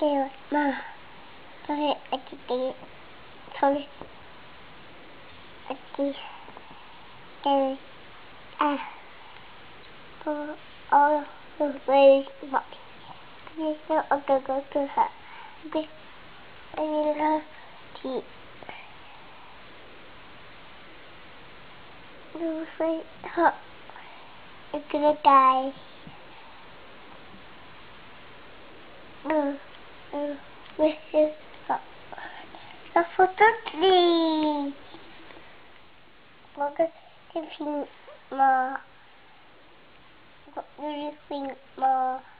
kêu mà thôi anh chị thôi anh chị kêu về mọi cái nó ở cơ hạ biết anh là thì đưa phải họ cái cài với họ nó photo đi một cái phim mà một cái phim mà